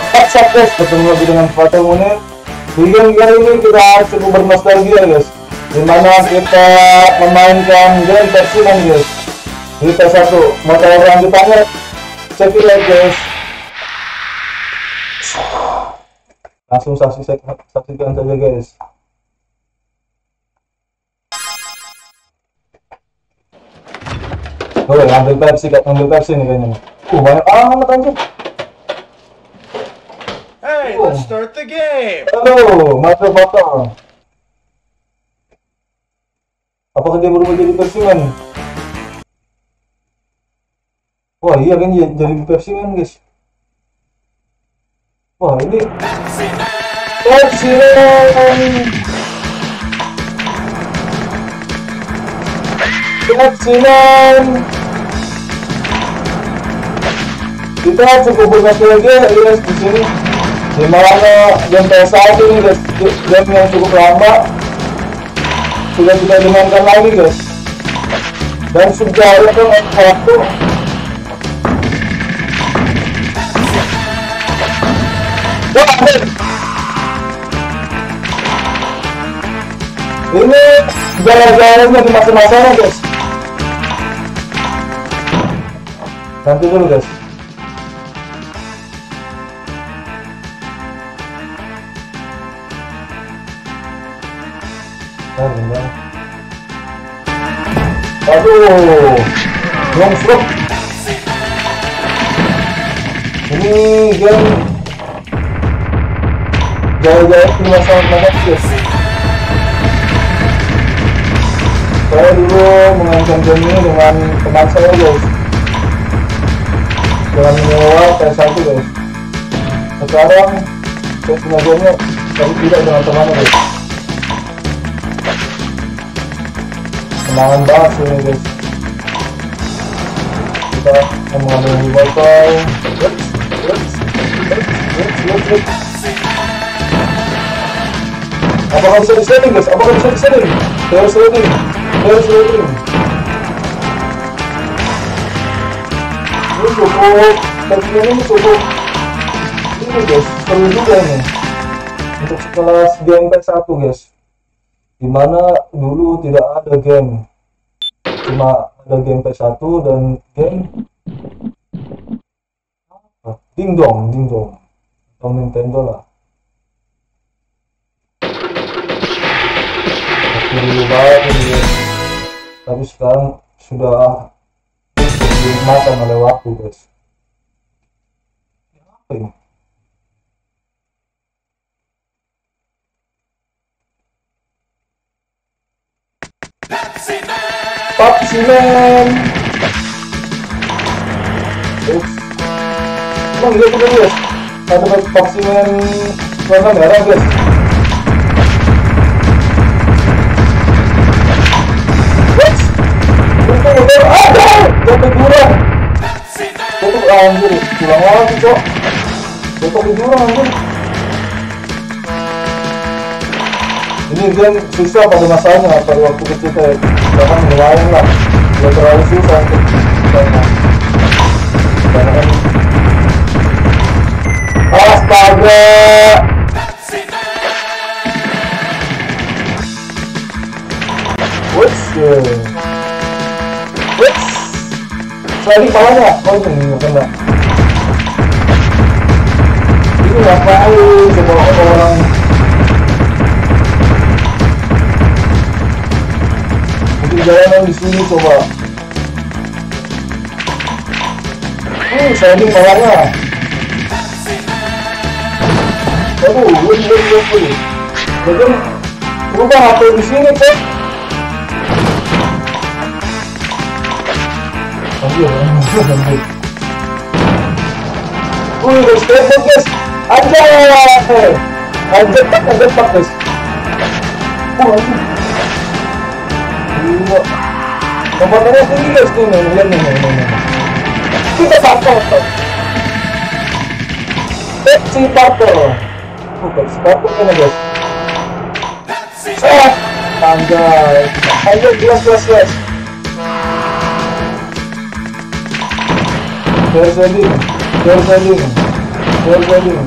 WhatsApp guys, bertemu lagi dengan Fatal Munir. Di game kali ini kita cukup bernostalgia guys, dimana kita memainkan game Pepsiman guys di PS1. Mau tahu lanjutannya? Check it out guys. Langsung saksikan saja guys. Oh, ambil Pepsi nih kayaknya. Banyak amat anjir. Hey, let's start the game. Halo, Master Fatal. Apakah dia berubah jadi Pepsiman? Wah iya kan jadi Pepsiman guys. Wah ini Pepsiman. Kita cukup bernostalgia guys di sini. Dimana game PS1 ini guys, game yang cukup lama sudah tidak dimainkan lagi guys, dan sudah ada waktu ini jalan-jalannya di masa-masanya guys. Nanti dulu guys. Aduh, longsrok. Ini game jauh-jauh di masa banget guys. Saya dulu memainkan game ini dengan teman saya guys, dengan menyewa PS1 guys. Sekarang saya punya game-nya, tapi tidak dengan temannya guys. Kenangan banget sih ini guys. Kita mengambil wifi. Apakah bisa di-setting guys? Apakah bisa di-setting? Terus loading. Ini cukup, Pepsiman ini cukup ini guys, seru juga nih untuk sekelas game PS1 guys, dimana dulu tidak ada game, cuma ada game PS1 dan game Ding Dong atau Nintendo lah. Dulu banget ini guys, tapi sekarang sudah dimakan oleh waktu guys. Apa ini? Pepsiman. Emang lihat dulu guys, ada Pepsiman warna merah guys. Jatuh jurang. Anjir, pulang lagi cok. Jatuh ke jurang anjir. Ini game susah pada masanya, pada waktu kecil saya jangan lumayan lah, tidak terlalu susah untuk karena astaga. Lagi palanya, ini kena. Ini ngapain semua orang? Mungkin jalanan di sini coba. Sliding palanya. Aduh, Jadi berubah HP di sini kok. Guys, tembok guys, ada pak guys. Komponernya tinggi guys tuh, lihat nih. Kita Pepsi ini guys. Anjay, jelas guys. Garis landing. Welding.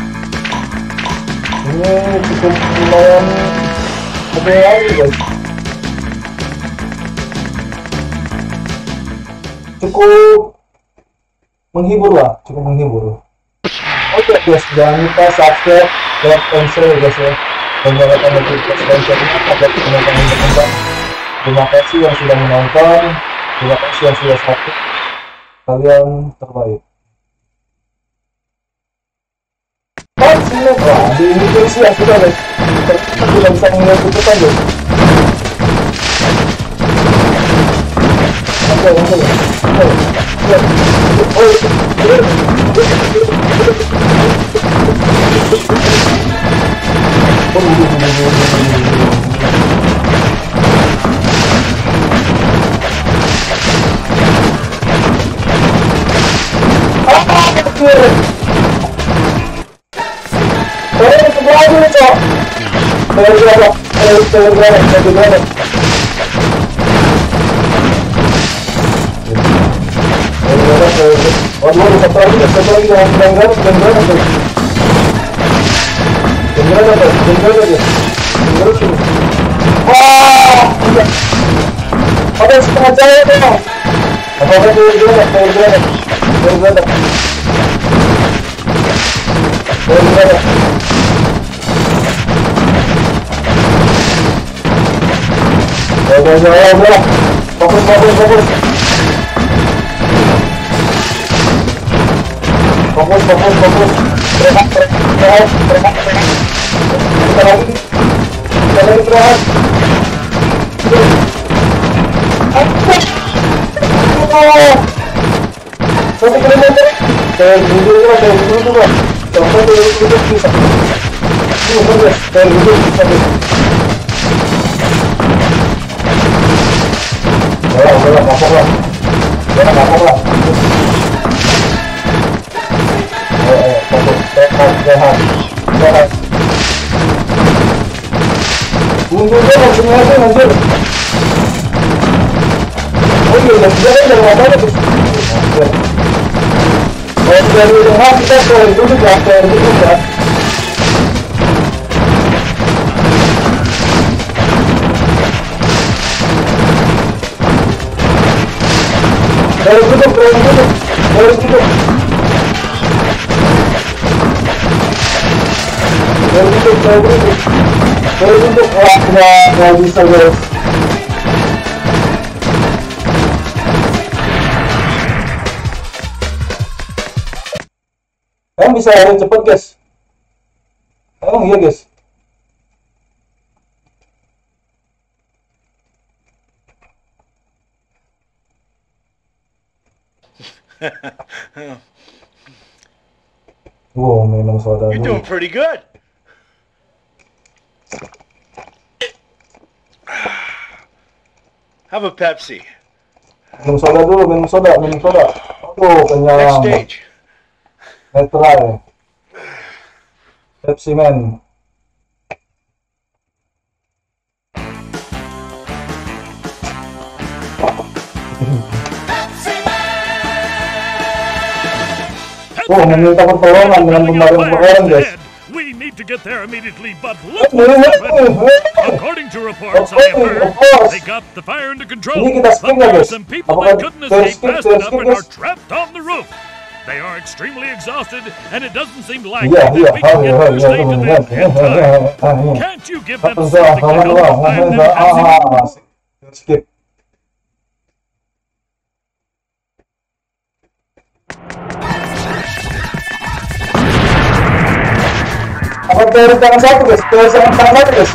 Ini cukup lumayan berani guys. Cukup menghibur lah, cukup menghibur. Oke guys, jangan lupa subscribe, like, and share guys ya. Dan nyalakan notifikasi agar channel kami berkembang. Terima kasih yang sudah menonton, terima kasih yang sudah subscribe. Kalian terbaik. Wah, di Indonesia sudah guys. Kita tidak bisa melihat tutupan guys. Ada setengah jaya tuh. Apa-apa tuh fokus. Rehat. Kita lagi rehat. 1 kilometer. Saya duduk. Sampai duduk bisa. Saya duduk bisa. Udah, kapok lah. Fokus, rehat. Mundur masing-masing anjir. Oh iya, jangan apa-apa guys. Kalau dari rehat kita keluar dulu ya. Dari duduk. Wah, nggak bisa guys. Emang bisa lari cepet guys? Emang iya guys? Wow, minum soda You're dulu. doing pretty good. Have a Pepsi. Minum soda. Aduh, Next kenyang. stage. Netral. Pepsi Man. Oh, meminta pertolongan dengan pemadam guys. We need to get there immediately, but look what's happened. According to reports I have heard, they got the fire under control. Ini kita skip But ya there are guys. some people that couldn't escape fast enough and guys. are trapped on the roof. They are extremely exhausted, and it doesn't seem likely Iya, that we can get first aid to them in time. iya. Can't you give them something to help them find their Pepsi? Skip. Apa teori tangan satu guys? Teori tangan satu guys.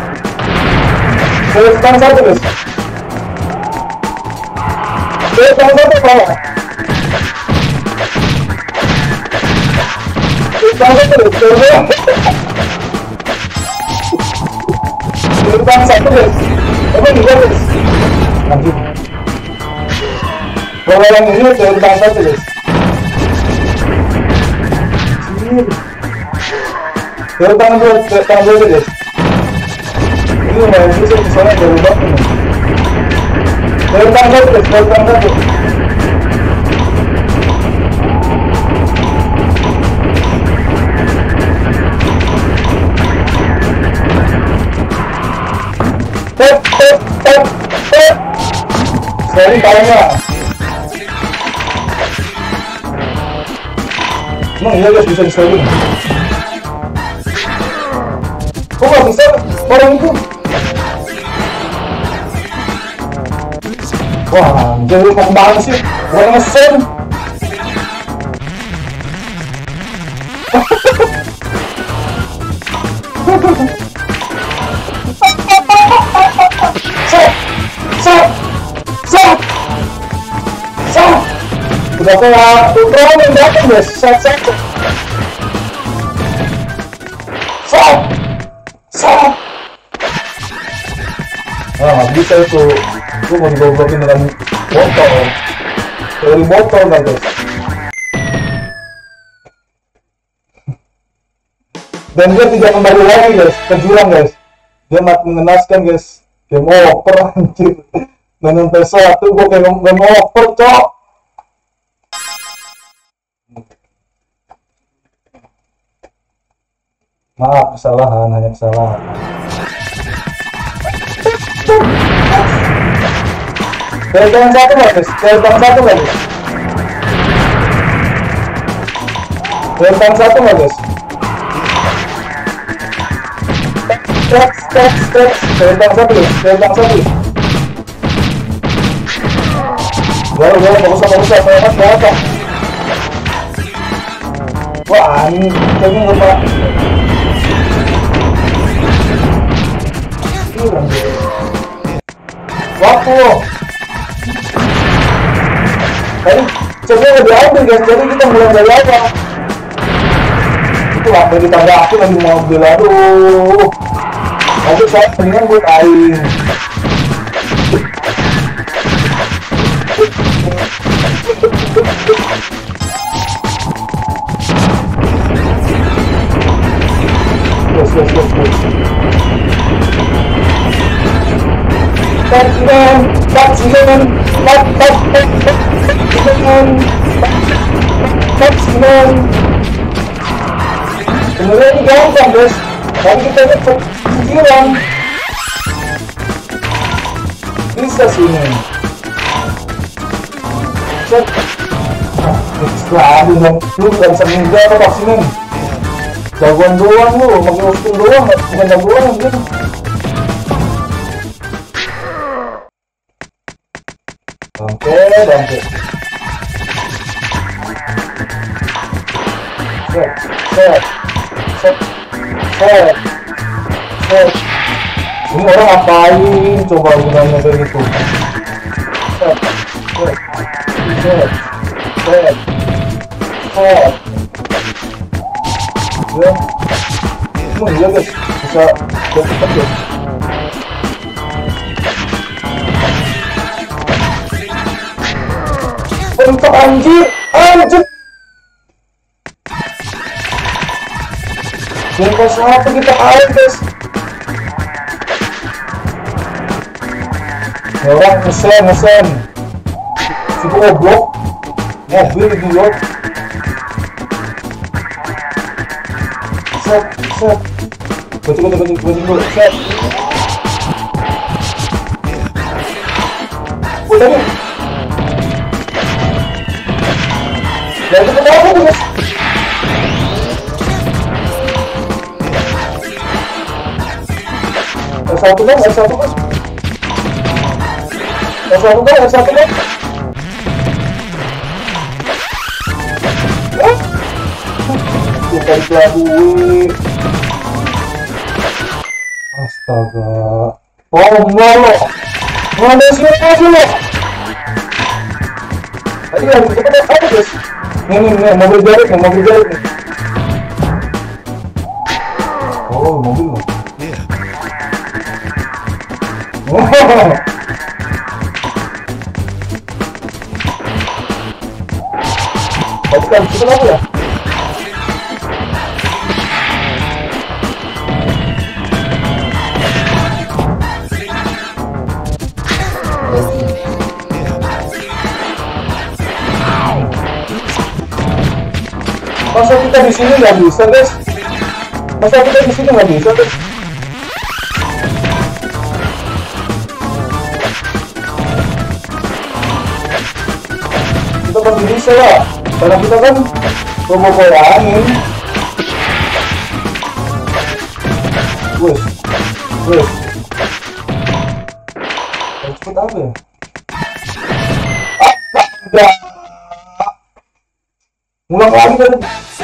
Teori tangan satu guys. Teori tangan satu apa? Teori tangan satu guys. Teori tangan satu guys. Apa ini guys? Lanjut. Kalau yang ini teori tangan satu guys. Teori tangan dua guys. Ini lumayan susah misalnya dari bawah ini. Teori tangan satu guys, teori tangan satu. Dari palanya. Emang iya guys bisa di-sliding? Kok nggak bisa orang itu? Wah, anjir lu mau kemana sih? Gua ngesen. Udah kayak Ultron yang datang guys, set. Nggak bisa itu. Itu mau digoblokin dengan botol. Dari botol nggak guys? Dan dia tidak kembali lagi guys ke jurang guys. Dia mati mengenaskan guys. Game over anjir. Dengan PS1 gue game over cok. Maaf, kesalahan, hanya kesalahan. Terbang satu nggak guys? Terbang satu nggak guys? Terbang satu nggak guys? Terbang satu guys, terbang satu. Udah, bagus, saya. Wah, ini kayaknya nggak pak. Waktu tadi coba lebih ambil guys, jadi kita mulai dari awal. Itu waktu ditambah aku lagi mau ambil, aduh. Nanti saya mendingan buat air. Yes. Sebenarnya ini gampang guys, tapi kita dapat pikiran. Bisa sih ini. Set. Aduh, lu gak bisa ninja apa vaksinnya? Jagoan doang lu, pakai kostum doang, bukan jagoan gitu. Bangke. Set. Ini orang ngapain? Coba gunanya kayak gitu. Set. Ya. Emang iya guys, bisa cepet guys. Untuk anjir. Jangan pas apa kita kalah guys. Ya orang ngesen. Si goblok. Mobil idiot. Set. Banting dulu. Set. Udah nih. Dan itu kenapa guys? S1 kan? Bukan kelabui. Astaga. Tolong lo. Mana sih lo? Tadi harus cepet apa guys? Nih, mobil jarik nih. Oh, mobil lo. Bukan, kita apa ya? Masa kita di sini nggak bisa guys? pasti bisa lah, karena kita kan bola angin. Wes, cepet apa ya? Udah, ngulang lagi kan?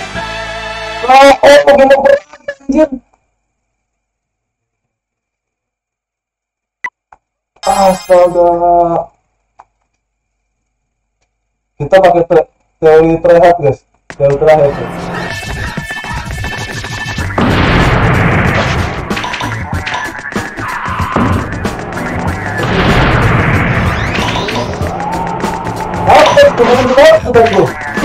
Pokemon anjir. Astaga. Kita pakai teori terakhir guys, teori terakhir. Apa itu?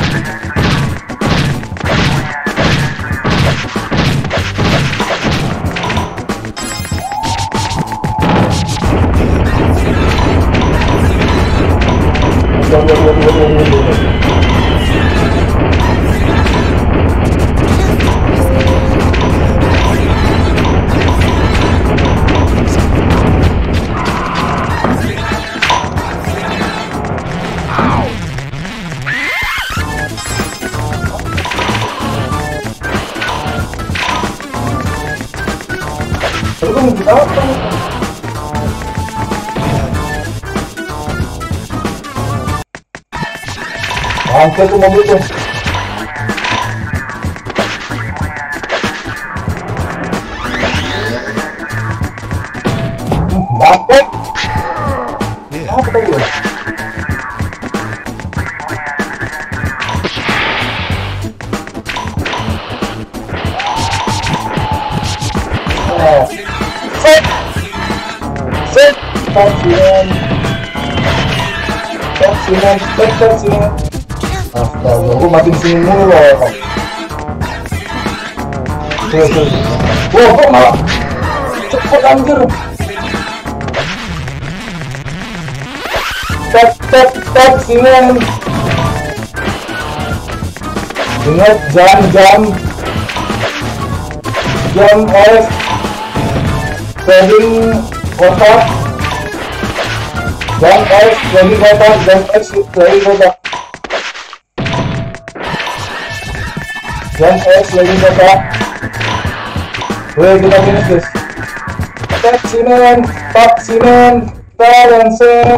Angkat tuh mobil tuh. Dapat. Apa tadi? Set. Taksiran. Astaga, gue makin sini mulu loh. Tuh. Wah, kok malah cepet anjir. Tap, sini. Ingat jam es, trading kotak. Jam es, trading kotak. Dan es lagi kotak. Wih, kita finish guys. Taksimen, Talensen.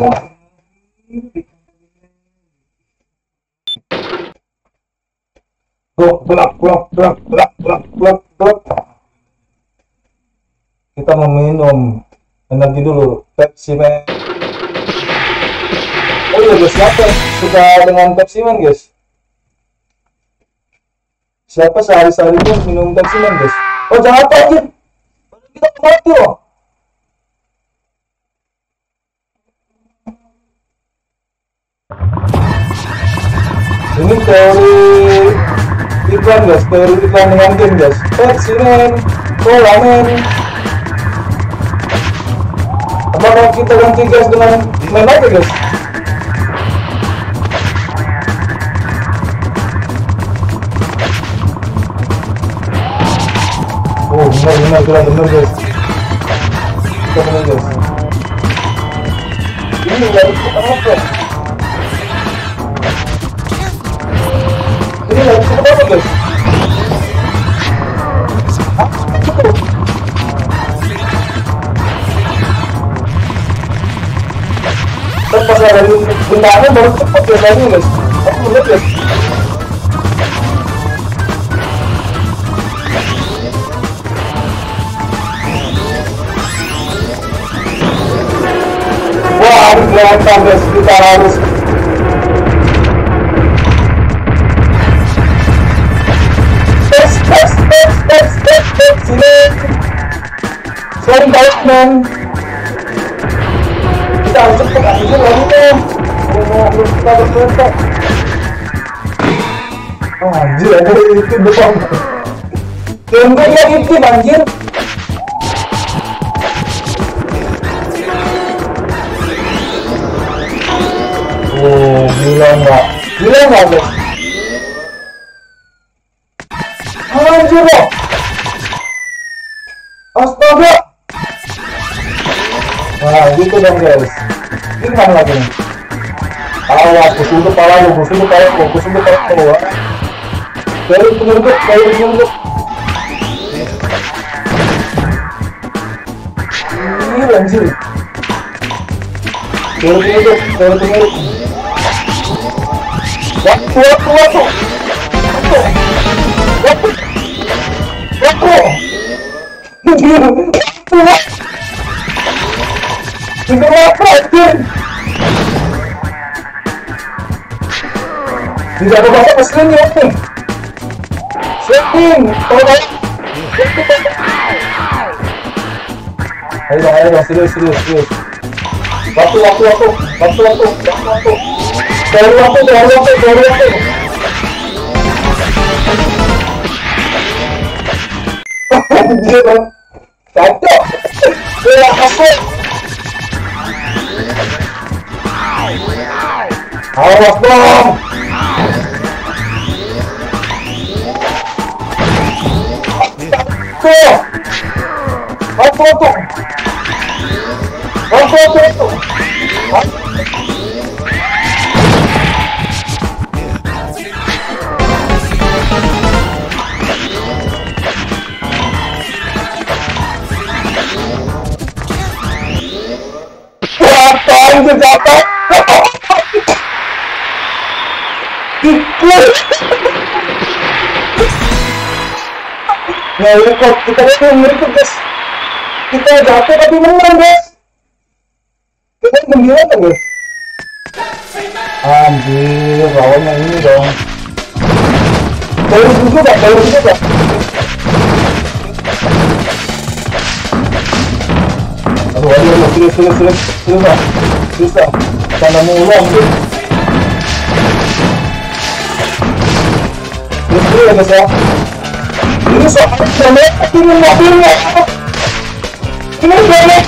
Blok. Kita mau minum energi dulu. Pepsi Man. Oh iya guys, siapa suka dengan Pepsi Man guys? Siapa sehari-hari pun minum Pepsi Man guys? Oh jangan apa aja, kita mati loh. Ini teori iklan guys, teori iklan dengan game guys. Pepsi Man, Cola Man. Apakah kita ganti guys dengan main apa guys? Oh benar guys. Kita benar guys. Ini dari kita apa? Ini dari kita apa guys? Pas ada bendanya baru cepet biasanya guys. Aku lihat guys. Wah, kelihatan guys, kita harus tes sini. Sorry guys man, kita harus cepet aja lagi. Belum kita berkelompok. Anjir, ada itu depan. Temboknya itu anjir. Oh, gila nggak guys? Anjir loh. Astaga. Nah gitu dong guys. Ini mana lagi nih? awas, kusunduk pala lu, kusunduk pala lu, kusunduk pala lu. Dari penyergap. Ini anjir. Dari penyergap. Waktu. Tidak ada bahasa mesinnya. Setting. Ayo, serius. Waktu. Dari waktu. Anjir, cocok. Ya, aku. Awas dong. Waktu. Jatuh. Nah, ya kok kita lihat mereka guys. Kita jatuh tapi menang guys. Kita gembira kan guys. Anjir, lawannya ini dong. Baru juga. Aduh, serius lah. Karena mengulang tuh. Terus ya guys ya. Ini soalnya ini mobilnya. Ini banyak.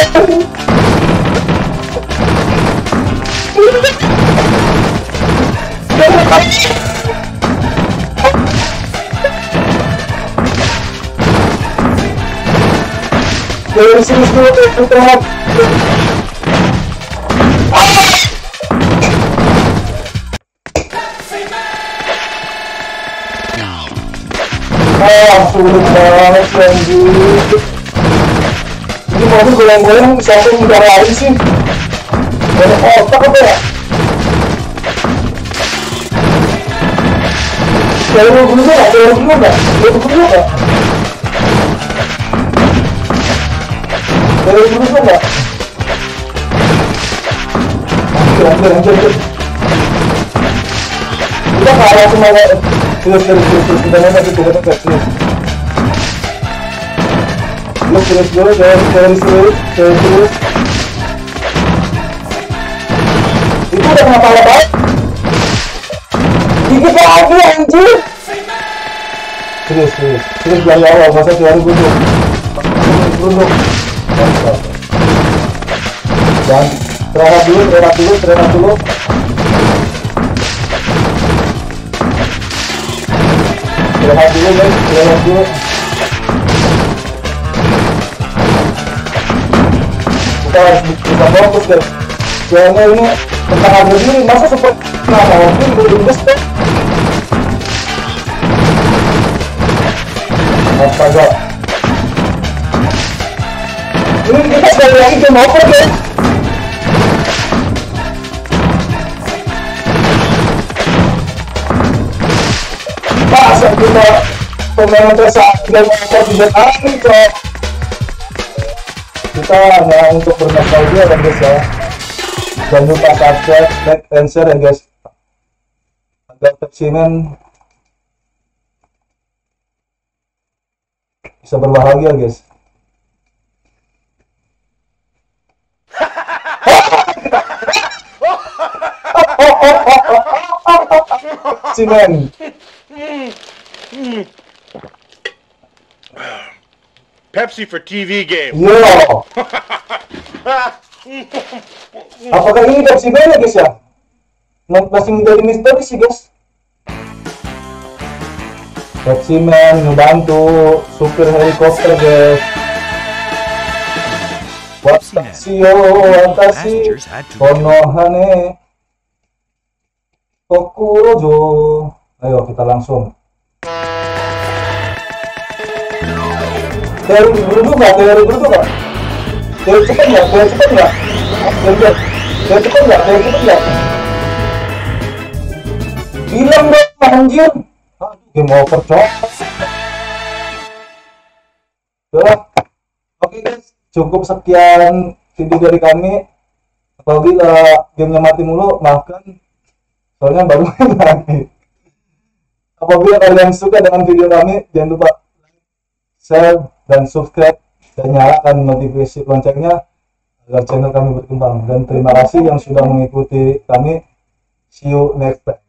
Dari sini dulu terhadap. Sulit banget anjir. Ini mobil goyang-goyang siapa yang ngarahin sih? Banyak otak apa ya? Dari dulu nggak? Anjir. Udah kalah semuanya. Terus kita nanti serius. Itu udah kenapa lebat? Dikit lagi anjir. Serius dari awal, masa teori dulu. Dan terangkat dulu. Terangkat dulu. Kita harus bisa fokus guys. Soalnya ini tentang harga diri, masa seperti mungkin berinvest kan? Astaga. Ini kita sekali lagi game over guys. Masa kita pemain tersaat game over tidak angin kok. Kita hanya untuk bernostalgia kan guys ya. Jangan lupa subscribe, like, and share ya guys, agar Pepsiman bisa berbahagia guys. Pepsiman. Pepsi for TV game. Yo. Apakah ini Pepsi Man ya guys ya? Masih menjadi misteri sih guys. Pepsi Man ngebantu supir helikopter guys. Watashi yo watashi konohane Kokurojo. Ayo kita langsung. Teori berdua nggak? Teori berdua nggak? Teori cepet nggak? Teori cepet nggak? Teori cepet nggak? Teori cepet nggak? Bilang dong anjir. Game over cok. Udah. Oke guys, cukup sekian video dari kami. Apabila gamenya mati mulu, maafkan. Soalnya baru main lagi. Apabila kalian suka dengan video kami, jangan lupa share dan subscribe dan nyalakan notifikasi loncengnya agar channel kami berkembang. Dan terima kasih yang sudah mengikuti kami. See you next time.